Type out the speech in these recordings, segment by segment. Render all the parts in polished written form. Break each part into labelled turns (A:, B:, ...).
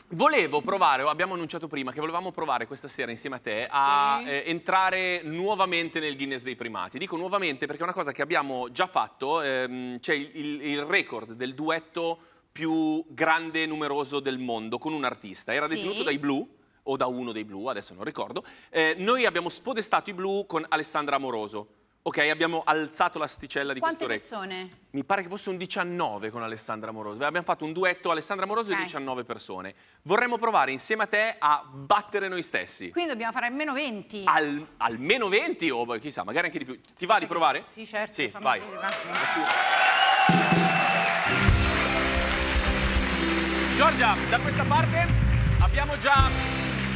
A: Volevo provare, o abbiamo annunciato prima, che volevamo provare questa sera insieme a te a entrare nuovamente nel Guinness dei primati. Dico nuovamente perché è una cosa che abbiamo già fatto, c'è il record del duetto più grande e numeroso del mondo con un artista. Era detenuto dai Blue, o da uno dei Blue, adesso non ricordo. Noi abbiamo spodestato i Blue con Alessandra Amoroso. Ok, abbiamo alzato l'asticella di questo record.
B: Quante persone?
A: Mi pare che fosse un 19 con Alessandra Amoroso. Abbiamo fatto un duetto Alessandra Amoroso e 19 persone. Vorremmo provare insieme a te a battere noi stessi.
B: Quindi dobbiamo fare almeno 20.
A: Almeno 20 o chissà, magari anche di più. Ti va di provare?
B: Sì, certo.
A: Sì, vai. Giorgia, da questa parte abbiamo già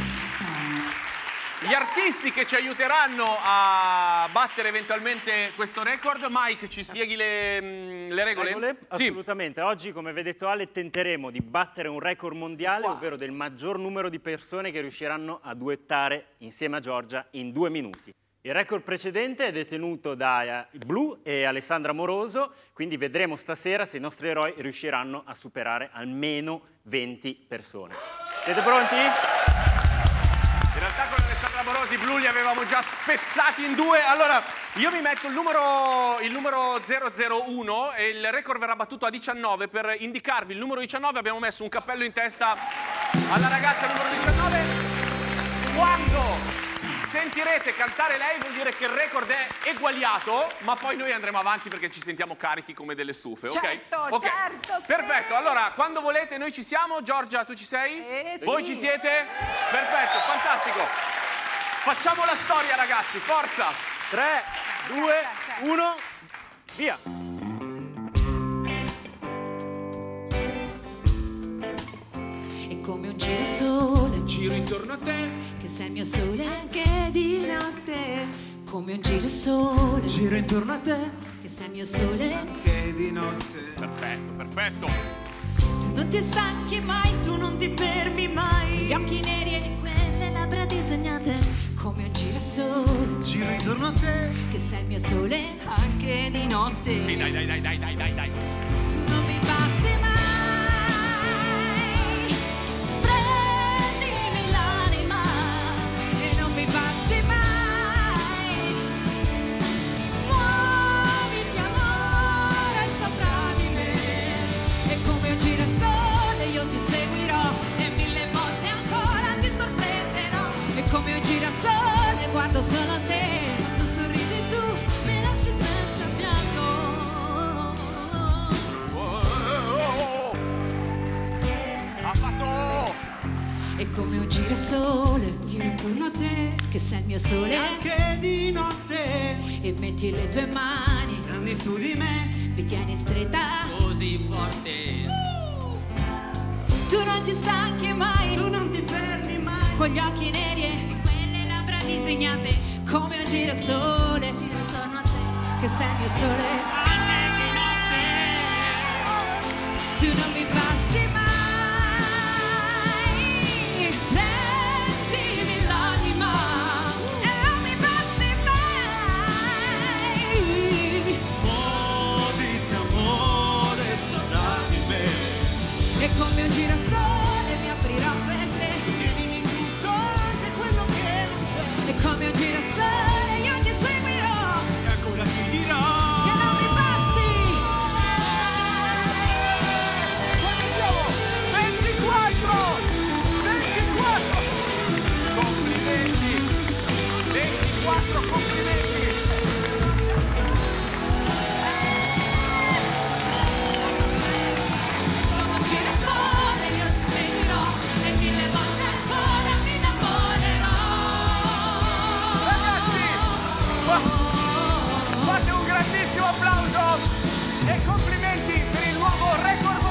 A: gli artisti che ci aiuteranno a battere eventualmente questo record. Mike, ci spieghi le regole?
C: Assolutamente. Oggi, come vi ha detto Ale, tenteremo di battere un record mondiale, ovvero del maggior numero di persone che riusciranno a duettare insieme a Giorgia in 2 minuti. Il record precedente è detenuto da Blue e Alessandra Amoroso, quindi vedremo stasera se i nostri eroi riusciranno a superare almeno 20 persone. Siete pronti?
A: In realtà con Alessandra Amorosi Blue li avevamo già spezzati in 2. Allora, io mi metto il numero 001 e il record verrà battuto a 19. Per indicarvi il numero 19 abbiamo messo un cappello in testa alla ragazza numero 19. Quando sentirete cantare lei vuol dire che il record è eguagliato, ma poi noi andremo avanti perché ci sentiamo carichi come delle stufe, ok?
B: Certo, certo.
A: Perfetto, allora quando volete noi ci siamo. Giorgia, tu ci sei? Voi ci siete? Perfetto, fantastico. Facciamo la storia, ragazzi, forza!
C: 3, 2, 1, via!
D: È come un girasole,
A: giro intorno a te,
D: che sei il mio sole anche di notte. Come un girasole,
E: giro intorno a te,
D: che sei il mio sole
E: anche di notte.
A: Perfetto, perfetto.
D: Tu non ti stanchi mai, tu non ti fermi mai. Gli occhi neri e quelle labbra disegnate. Come un girasole,
E: giro intorno a te,
D: che sei il mio sole
E: anche di notte.
A: Sì, dai.
D: Tu non mi basti mai. Prendimi l'anima e non mi basti mai. Muoviti amore sopra di me. E come un girasole io ti seguirò e 1000 volte ancora ti sorprenderò. E come un girasole guardo solo a te. Quando sorridi tu mi lasci senza fiato.
A: Ha fatto!
D: E come un girasole giro intorno a te, che sei il mio sole
E: Anche di notte,
D: e metti le tue mani,
E: prendi su di me,
D: mi tieni stretta
A: Così forte.
D: Tu non ti stanchi mai,
E: tu non ti fermi mai.
D: con gli occhi neri e quelle labbra disegnate. Come un girasole giro intorno a te, che sei il mio sole anche di notte. Tu non mi basti mai. Prendimi l'anima e non mi basti mai.
E: Muoviti amore sopra di me.
D: E come un girasole mi aprirò per te.
E: Tienimi tutto, anche quello che non c'è.
D: E come un girasole io ti seguirò
E: E ancora ti dirò
D: che non mi basti.
A: Quanti siamo? 24! 24! Complimenti! 24 complimenti!
D: Come un girasole io ti seguirò e 1000 volte ancora mi innamorerò.
A: Ragazzi, fate un grandissimo applauso e complimenti per il nuovo record